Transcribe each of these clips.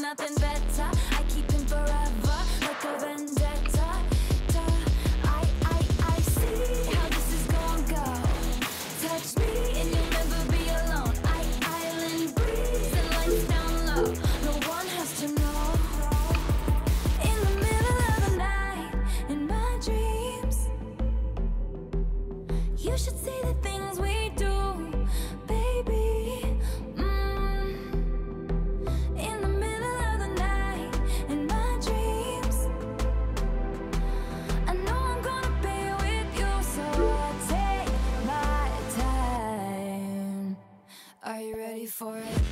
nothing better. I keep him forever, like a vendetta. I see how this is gonna go. Touch me and you'll never be alone. Island breeze and lights down low. No one has to know. In the middle of the night, in my dreams, you should see the things we do, baby. In the middle of the night, in my dreams, I know I'm gonna be with you, so I take my time. Are you ready for it?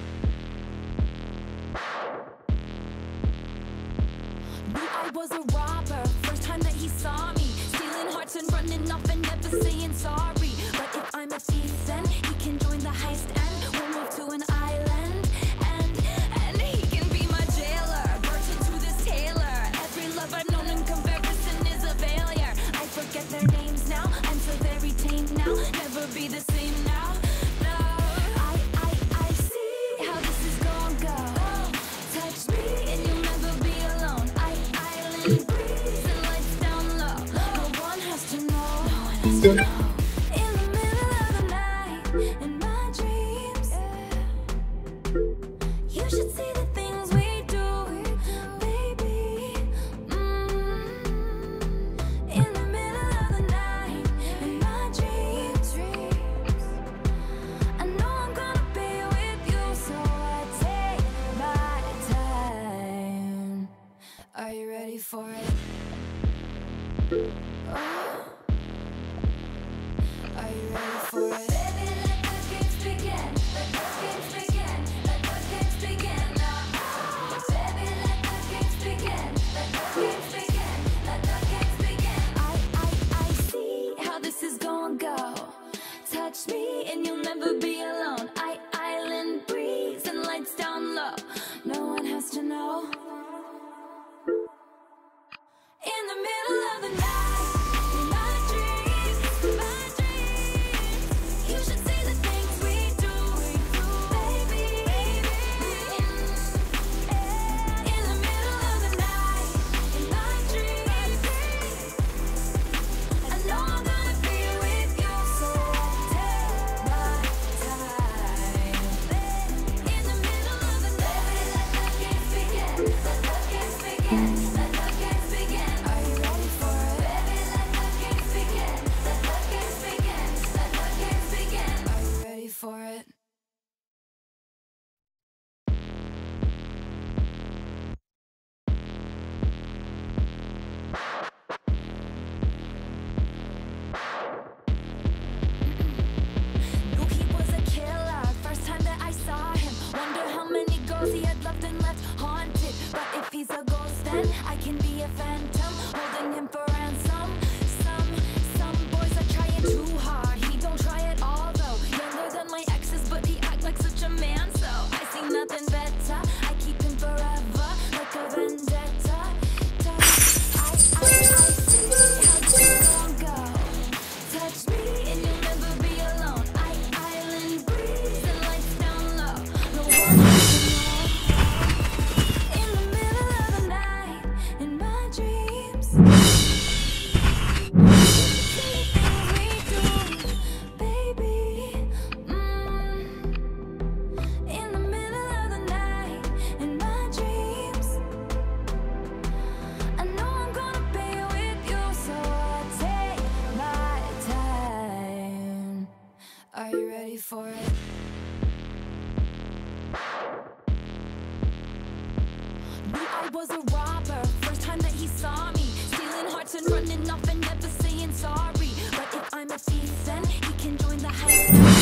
Knew I was a robber, first time that he saw me, stealing hearts and running off and never saying sorry. But if I'm a thief, then he can join the heist and we'll move to an island. And he can be my jailer, virgin to this tailor. Every love I've known in comparison is a failure. I forget their names now, I'm so very tame now. Never be the same now. No, I see how this is gonna go. Touch me and you'll never be alone. Island breeze and lights down low. No one has to know. No one has to know. In the middle of the night, in my dreams, you should see the things we do, baby. In the middle of the night, in my dreams, I know I'm gonna be with you, so I take my time. Are you ready for it? Oh. Are you ready for it? Baby, let the games begin. Let the games begin. Let the games begin now. Baby, let the games begin. Let the games begin. Let the games begin. I see how this is gonna go. Touch me and you'll never be alone. Island breeze and lights down low. No one has to know. In the middle of the night, in my dreams, you should see the things we do, baby. In the middle of the night, in my dreams, I know I'm gonna be with you, so I take my time. In the middle of the night, let the games begin. Let the games begin. Let the games begin. Are you ready for it? Baby, let the games begin. Let the games begin. Let the games begin. Are you ready for it? Knew he was a killer, first time that I saw him. Wonder how many girls he had loved and left haunted. But if he's a ghost, then I can be a phantom, holding him for ransom. Some boys are trying too hard. He don't try at all though. Younger than my exes, but he act like such a man. So I see nothing better. I keep him forever, like a vendetta. I see how this is gonna go. Touch me and you'll never be alone. Island breeze and lights down low. No one has to know. In the middle of the night, in my dreams, see the things we do, baby. In the middle of the night, in my dreams, I know I'm gonna be with you, so I take my time. Are you ready for it? Knew I was a robber, first time that he saw me, stealing hearts and running off and never saying sorry. But if I'm a thief, then he can join the heist.